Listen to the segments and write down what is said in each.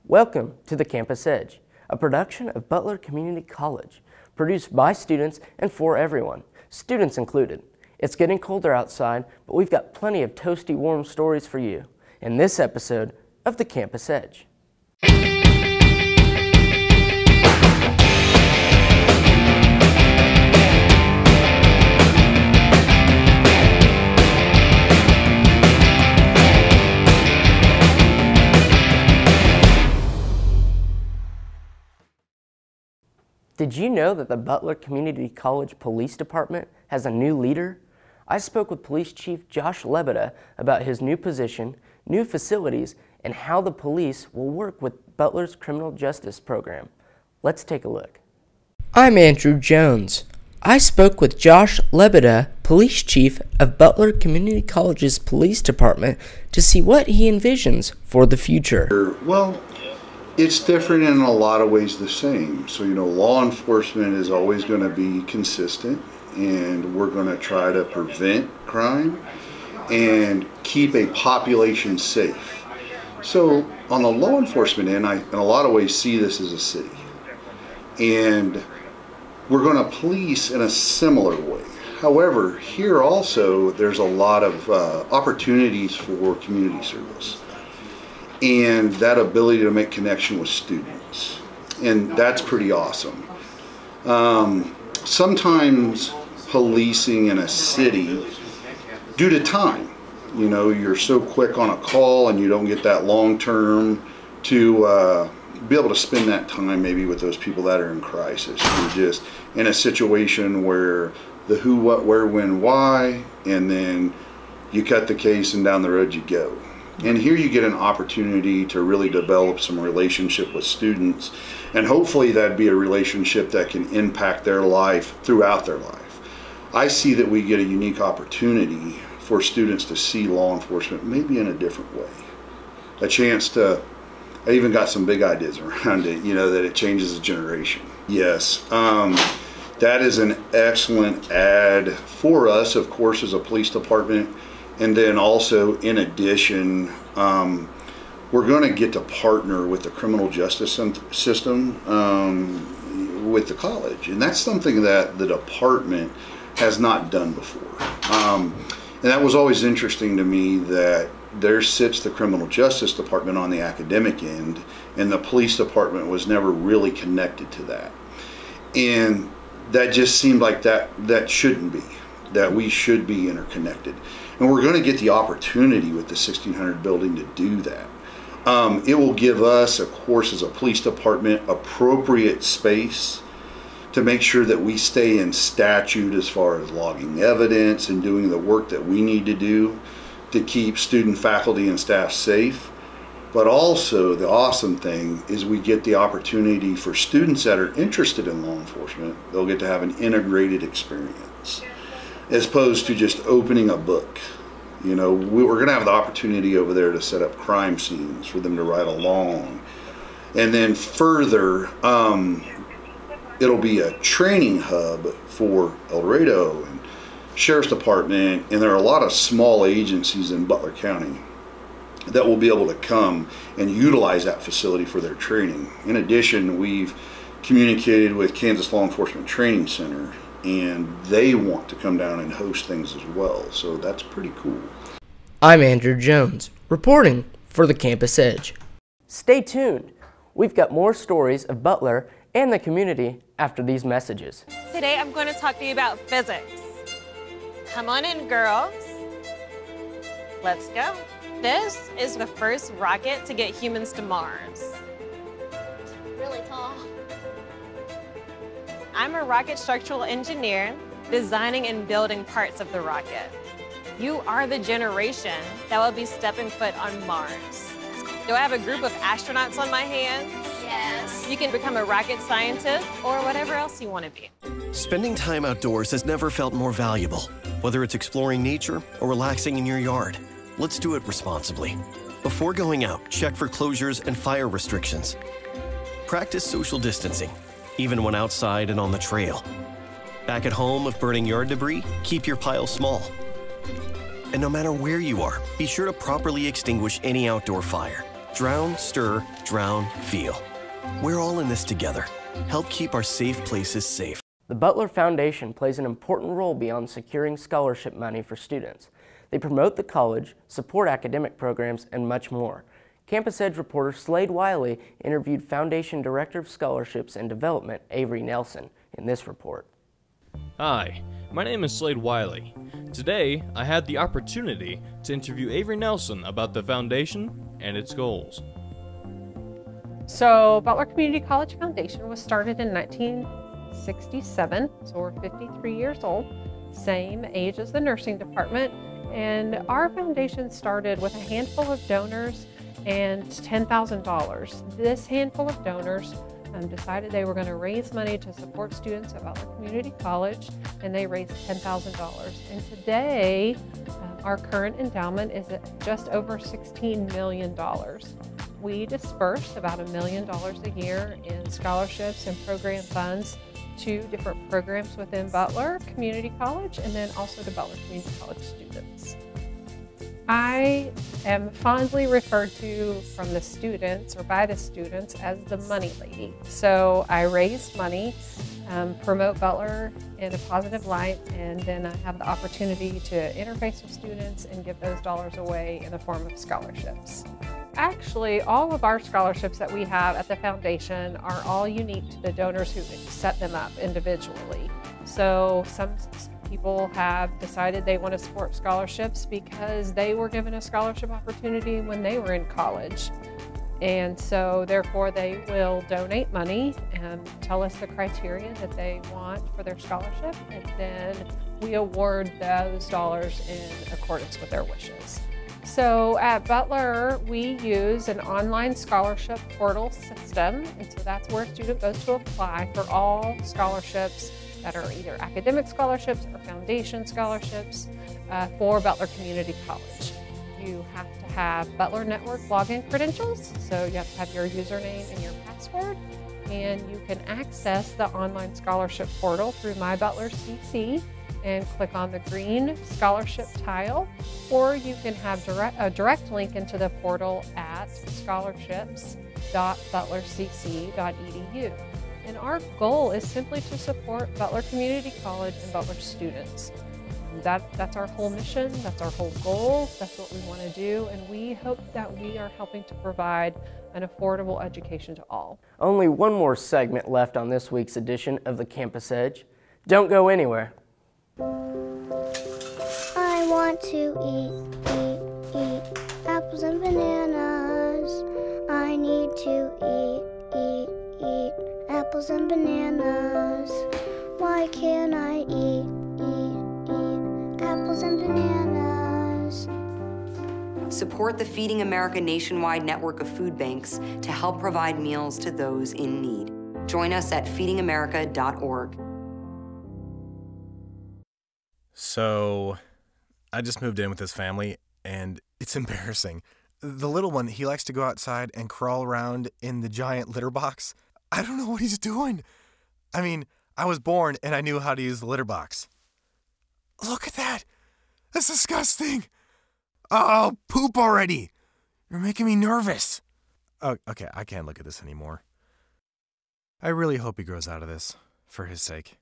Welcome to the Campus Edge, a production of Butler Community College, produced by students and for everyone, students included. It's getting colder outside, but we've got plenty of toasty warm stories for you in this episode of the Campus Edge. Did you know that the Butler Community College Police Department has a new leader? I spoke with Police Chief Josh Lebeda about his new position, new facilities, and how the police will work with Butler's criminal justice program. Let's take a look. I'm Andrew Jones. I spoke with Josh Lebeda, Police Chief of Butler Community College's Police Department, to see what he envisions for the future. Well, it's different in a lot of ways the same. So, law enforcement is always going to be consistent, and we're going to try to prevent crime and keep a population safe. So on the law enforcement end, I in a lot of ways see this as a city. And we're going to police in a similar way. However, here also there's a lot of opportunities for community service and that ability to make connection with students. And that's pretty awesome. Sometimes policing in a city, due to time, you're so quick on a call and you don't get that long term to be able to spend that time maybe with those people that are in crisis. You're just in a situation where the who, what, where, when, why, and then you cut the case and down the road you go. And here you get an opportunity to really develop some relationship with students, and hopefully that'd be a relationship that can impact their life throughout their life. I see that we get a unique opportunity for students to see law enforcement maybe in a different way. A chance to, I even got some big ideas around it, that it changes a generation. Yes, that is an excellent add for us, of course, as a police department. And then also, in addition, we're going to get to partner with the criminal justice system with the college. And that's something that the department has not done before. And that was always interesting to me, that there sits the criminal justice department on the academic end, and the police department was never really connected to that. And that just seemed like that shouldn't be, that we should be interconnected. And we're going to get the opportunity with the 1600 building to do that. It will give us, of course, as a police department, appropriate space to make sure that we stay in statute as far as logging evidence and doing the work that we need to do to keep student, faculty, and staff safe. But also, the awesome thing is we get the opportunity for students that are interested in law enforcement, they'll get to have an integrated experience, as opposed to just opening a book. We're going to have the opportunity over there to set up crime scenes for them to ride along. And then further, it'll be a training hub for Dorado and Sheriff's Department, and there are a lot of small agencies in Butler County that will be able to come and utilize that facility for their training. In addition, we've communicated with Kansas Law Enforcement Training Center, and they want to come down and host things as well. So that's pretty cool. I'm Andrew Jones, reporting for the Campus Edge. Stay tuned. We've got more stories of Butler and the community after these messages. Today I'm going to talk to you about physics. Come on in, girls. Let's go. This is the first rocket to get humans to Mars. Really tall. I'm a rocket structural engineer, designing and building parts of the rocket. You are the generation that will be stepping foot on Mars. Do I have a group of astronauts on my hands? Yes. You can become a rocket scientist or whatever else you want to be. Spending time outdoors has never felt more valuable. Whether it's exploring nature or relaxing in your yard, let's do it responsibly. Before going out, check for closures and fire restrictions. Practice social distancing, even when outside and on the trail. Back at home, if burning yard debris, keep your pile small. And no matter where you are, be sure to properly extinguish any outdoor fire. Drown, stir, drown, feel. We're all in this together. Help keep our safe places safe. The Butler Foundation plays an important role beyond securing scholarship money for students. They promote the college, support academic programs, and much more. Campus Edge reporter Slade Wiley interviewed Foundation Director of Scholarships and Development Avery Nelson in this report. Hi, my name is Slade Wiley. Today, I had the opportunity to interview Avery Nelson about the foundation and its goals. So, Butler Community College Foundation was started in 1967, so we're 53 years old, same age as the nursing department, and our foundation started with a handful of donors and $10,000. This handful of donors decided they were going to raise money to support students at Butler Community College, and they raised $10,000. And today, our current endowment is at just over $16 million. We disperse about $1 million a year in scholarships and program funds to different programs within Butler Community College and then also to Butler Community College students. I am fondly referred to from the students or by the students as the money lady. So I raise money, promote Butler in a positive light, and then I have the opportunity to interface with students and give those dollars away in the form of scholarships. Actually, all of our scholarships that we have at the foundation are all unique to the donors who set them up individually. So some people have decided they want to support scholarships because they were given a scholarship opportunity when they were in college. And so therefore they will donate money and tell us the criteria that they want for their scholarship, and then we award those dollars in accordance with their wishes. So at Butler, we use an online scholarship portal system, and so that's where a student goes to apply for all scholarships that are either academic scholarships or foundation scholarships for Butler Community College. You have to have Butler Network login credentials, so you have to have your username and your password, and you can access the online scholarship portal through My Butler CC and click on the green scholarship tile, or you can have a direct link into the portal at scholarships.butlercc.edu. And our goal is simply to support Butler Community College and Butler students. That's our whole mission, that's our whole goal, that's what we want to do, and we hope that we are helping to provide an affordable education to all. Only one more segment left on this week's edition of the Campus Edge. Don't go anywhere. I want to eat apples and bananas. I need to eat apples and bananas. Why can't I eat apples and bananas? Support the Feeding America nationwide network of food banks to help provide meals to those in need. Join us at feedingamerica.org. So, I just moved in with his family, and it's embarrassing. The little one, he likes to go outside and crawl around in the giant litter box. I don't know what he's doing. I mean, I was born and I knew how to use the litter box. Look at that. That's disgusting. Oh, poop already. You're making me nervous. Oh, okay, I can't look at this anymore. I really hope he grows out of this, for his sake.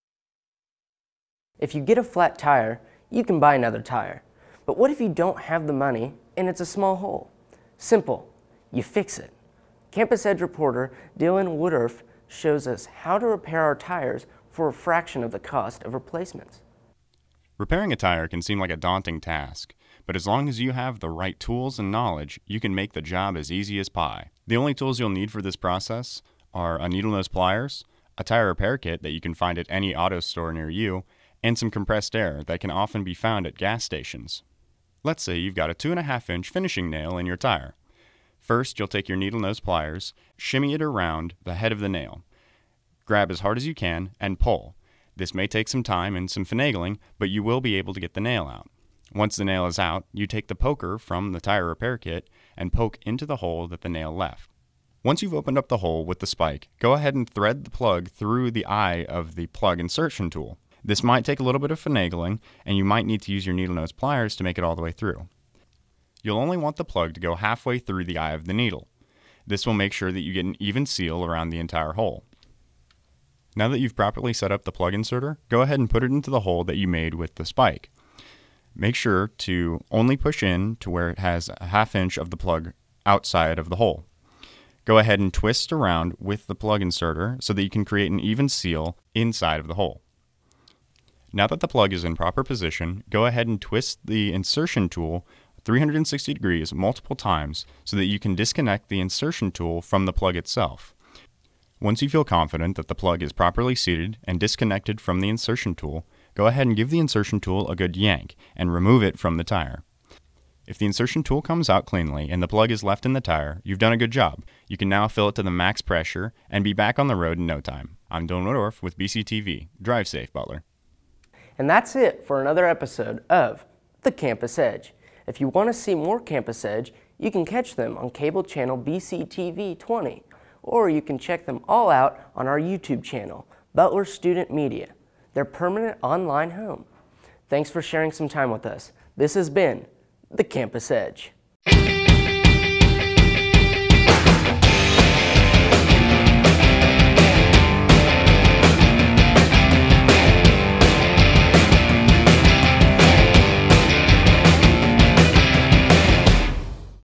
If you get a flat tire, you can buy another tire. But what if you don't have the money and it's a small hole? Simple, you fix it. Campus Edge reporter Dylan Wittorff shows us how to repair our tires for a fraction of the cost of replacements. Repairing a tire can seem like a daunting task, but as long as you have the right tools and knowledge, you can make the job as easy as pie. The only tools you'll need for this process are a needle-nose pliers, a tire repair kit that you can find at any auto store near you, and some compressed air that can often be found at gas stations. Let's say you've got a 2.5-inch finishing nail in your tire. First, you'll take your needle-nose pliers, shimmy it around the head of the nail. Grab as hard as you can and pull. This may take some time and some finagling, but you will be able to get the nail out. Once the nail is out, you take the poker from the tire repair kit and poke into the hole that the nail left. Once you've opened up the hole with the spike, go ahead and thread the plug through the eye of the plug insertion tool. This might take a little bit of finagling, and you might need to use your needle-nose pliers to make it all the way through. You'll only want the plug to go halfway through the eye of the needle. This will make sure that you get an even seal around the entire hole. Now that you've properly set up the plug inserter, go ahead and put it into the hole that you made with the spike. Make sure to only push in to where it has a ½ inch of the plug outside of the hole. Go ahead and twist around with the plug inserter so that you can create an even seal inside of the hole. Now that the plug is in proper position, go ahead and twist the insertion tool 360 degrees multiple times so that you can disconnect the insertion tool from the plug itself. Once you feel confident that the plug is properly seated and disconnected from the insertion tool, go ahead and give the insertion tool a good yank and remove it from the tire. If the insertion tool comes out cleanly and the plug is left in the tire, you've done a good job. You can now fill it to the max pressure and be back on the road in no time. I'm Dylan Wittorff with BCTV. Drive safe, Butler. And that's it for another episode of The Campus Edge. If you want to see more Campus Edge, you can catch them on cable channel BCTV 20, or you can check them all out on our YouTube channel, Butler Student Media, their permanent online home. Thanks for sharing some time with us. This has been The Campus Edge.